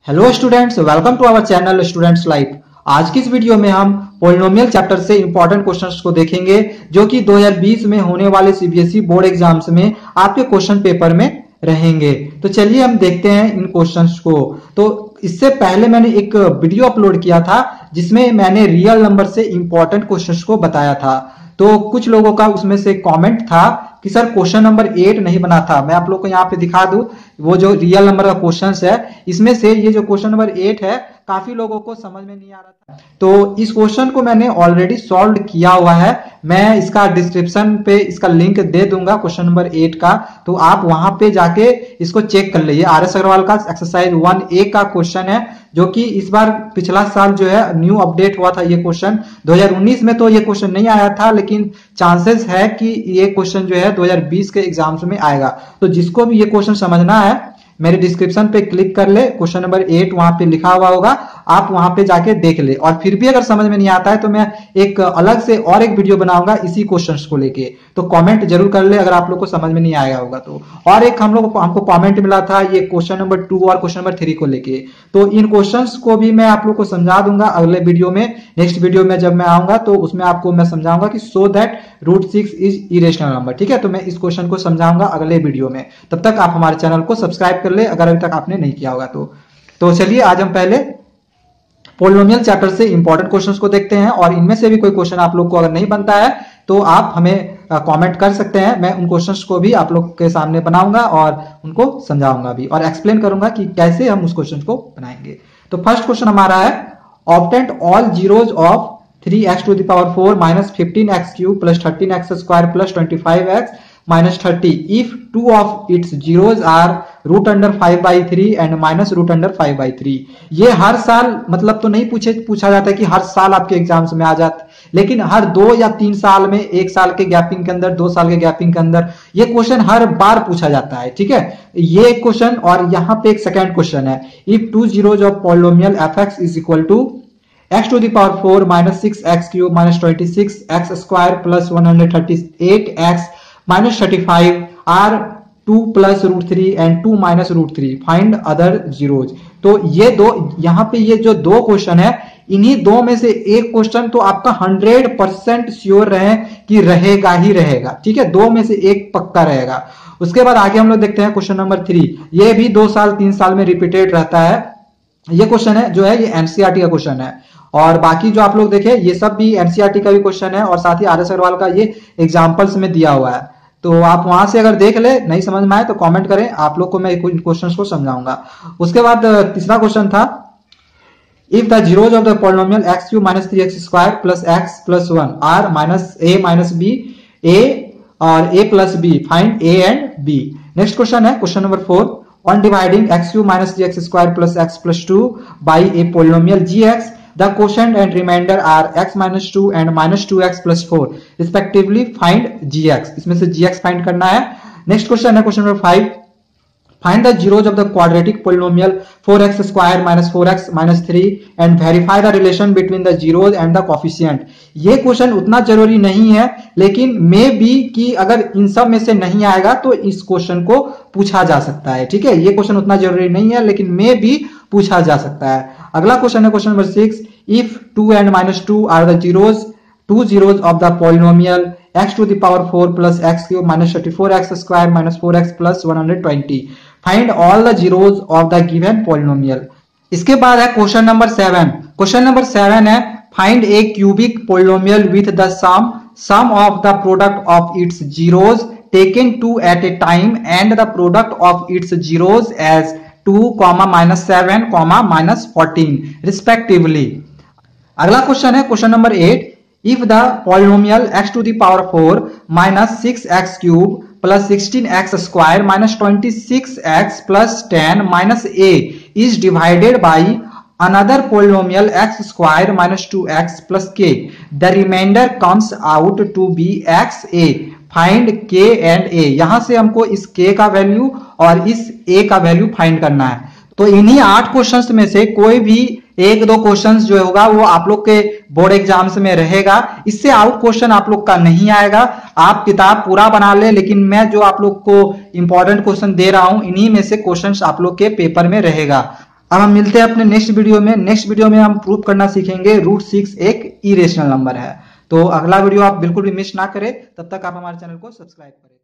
Hello students, welcome to our channel students life. आज की इस वीडियो में हम पॉलिनोमियल चैप्टर से इंपॉर्टेंट क्वेश्चंस को देखेंगे जो कि 2020 में होने वाले सीबीएसई बोर्ड एग्जाम्स में आपके क्वेश्चन पेपर में रहेंगे। तो चलिए हम देखते हैं इन क्वेश्चंस को। तो इससे पहले मैंने एक वीडियो अपलोड किया था जिसमें मैंने रियल नंबर से इंपॉर्टेंट क्वेश्चंस को बताया था। तो कुछ लोगों का उसमें से कमेंट था कि सर क्वेश्चन नंबर 8 नहीं बना था। मैं आप लोग को यहाँ पे दिखा दूं, वो जो रियल नंबर का क्वेश्चन है इसमें से ये जो क्वेश्चन नंबर 8 है काफी लोगों को समझ में नहीं आ रहा था। तो इस क्वेश्चन को मैंने ऑलरेडी सॉल्व किया हुआ है। मैं इसका डिस्क्रिप्शन पे इसका लिंक दे दूंगा क्वेश्चन नंबर 8 का, तो आप वहां पे जाके इसको चेक कर लीजिए। RS अग्रवाल का एक्सरसाइज 1A का क्वेश्चन है जो कि इस बार पिछला साल जो है न्यू अपडेट हुआ था। ये क्वेश्चन 2019 में तो ये क्वेश्चन नहीं आया था, लेकिन चांसेस है कि ये क्वेश्चन जो है 2020 के एग्जाम्स में आएगा। तो जिसको भी ये क्वेश्चन समझना है मेरे डिस्क्रिप्शन पे क्लिक कर ले, क्वेश्चन नंबर 8 वहां पे लिखा हुआ होगा, आप वहां पे जाके देख ले। और फिर भी अगर समझ में नहीं आता है तो मैं एक अलग से और एक वीडियो बनाऊंगा इसी क्वेश्चंस को लेके। तो कमेंट जरूर कर ले अगर आप लोग को समझ में नहीं आया होगा तो। और एक हमको कमेंट मिला था ये क्वेश्चन नंबर 2 और क्वेश्चन नंबर 3 को लेके। तो इन क्वेश्चंस को भी मैं आप लोग को समझा दूंगा अगले वीडियो में। नेक्स्ट वीडियो में जब मैं आऊंगा तो उसमें आपको मैं समझाऊंगा कि so that √6 is irrational number. ठीक है, तो मैं इस क्वेश्चन को समझाऊंगा अगले वीडियो में। तब तक आप हमारे चैनल को सब्सक्राइब कर ले अगर अभी तक आपने नहीं किया होगा तो चलिए आज हम पहले पॉलिनोमियल चैप्टर से इंपॉर्टेंट क्वेश्चंस को देखते हैं। और इनमें से भी कोई क्वेश्चन आप लोग को अगर नहीं बनता है तो आप हमें कमेंट कर सकते हैं। मैं उन क्वेश्चंस को भी आप लोग के सामने बनाऊंगा और उनको समझाऊंगा भी और एक्सप्लेन करूंगा कि कैसे हम उस क्वेश्चन को बनाएंगे। तो फर्स्ट क्वेश्चन हमारा है obtained all zeros of 3x⁴ minus 15x³ plus 13x² plus 25x minus 30 if two of its zeros are √5/3 and -√5/3। ये हर साल मतलब तो नहीं पूछा जाता है कि हर साल आपके एग्जाम्स में आ जाता, लेकिन हर 2 या 3 साल में, 1 साल के गैपिंग के अंदर, 2 साल के गैपिंग के अंदर ये क्वेश्चन हर बार पूछा जाता है। ठीक है, ये एक क्वेश्चन। और यहाँ पे एक सेकेंड क्वेश्चन है if two zeros of polynomial fx is equal to x⁴ minus 6x³ minus 26x² plus 138x minus 35 are 2 plus √3 and 2 minus √3 find other zeros। तो ये दो, यहाँ पे ये जो दो क्वेश्चन है इन्हीं दो में से एक क्वेश्चन तो आपका 100% श्योर रहे कि रहेगा ही रहेगा। ठीक है, दो में से एक पक्का रहेगा। उसके बाद आगे हम लोग देखते हैं क्वेश्चन नंबर 3। ये भी 2 साल 3 साल में रिपीटेड रहता है। ये क्वेश्चन है जो है ये एनसीईआरटी का क्वेश्चन है। और बाकी जो आप लोग देखें ये सब भी एनसीईआरटी का भी क्वेश्चन है और साथ ही RS अग्रवाल का ये एग्जांपल्स में दिया हुआ है। तो आप वहां से अगर देख ले, नहीं समझ में आए तो कमेंट करें, आप लोग को मैं इन क्वेश्चंस को समझाऊंगा। उसके बाद तीसरा क्वेश्चन था if the zeros of the polynomial x³ minus 3x² plus x plus 1 are -a minus b, a और a plus b, find a and b। Next question है question number 4 on dividing x³ minus 3x² plus x plus 2 by a polynomial gx the quotient and remainder are x minus 2 and minus 2x plus 4 respectively find gx। इसमें से gx find करना है। Next question है question number 5 find the zeros of the quadratic polynomial 4x² minus 4x minus 3 and verify the relation between the zeros and the coefficient। ये question उतना जरूरी नहीं है, लेकिन मे बी कि अगर इन सब में से नहीं आएगा तो इस क्वेश्चन को पूछा जा सकता है। ठीक है, ये क्वेश्चन उतना जरूरी नहीं है लेकिन मे भी पूछा जा सकता है। अगला क्वेश्चन है question number 6 if 2 and -2 are the zeros of the polynomial x⁴ plus x³ minus 34x² minus 4x plus 120 find all the zeros of the given polynomial। इसके बाद है क्वेश्चन नंबर 7। क्वेश्चन नंबर 7 है find a cubic polynomial with the sum of the product of its zeros taken 2 at a time and the product of its zeros as 2, -7, -14 respectively। अगला question है question number 8 if the polynomial x⁴ minus 6x³ plus 16x² minus 26x plus 10 minus a is divided by another polynomial x² minus 2x plus k, the remainder comes out to be xa, find k and a। यहां से हमको इस k का value और इस a का value find करना है। तो इन्हीं 8 क्वेश्चंस में से कोई भी 1-2 क्वेश्चंस जो होगा वो आप लोग के बोर्ड एग्जाम्स में रहेगा। इससे आउट क्वेश्चन आप लोग का नहीं आएगा। आप किताब पूरा बना ले, लेकिन मैं जो आप लोग को इंपॉर्टेंट क्वेश्चन दे रहा हूं इन्हीं में से क्वेश्चंस आप लोग के पेपर में रहेगा। अब हम मिलते हैं अपने नेक्स्ट वीडियो में। नेक्स्ट वीडियो में हम प्रूव करना सीखेंगे √6 एक इरेशनल नंबर है। तो अगला वीडियो आप बिल्कुल भी मिस ना करें, तब तक आप हमारे चैनल को सब्सक्राइब करें।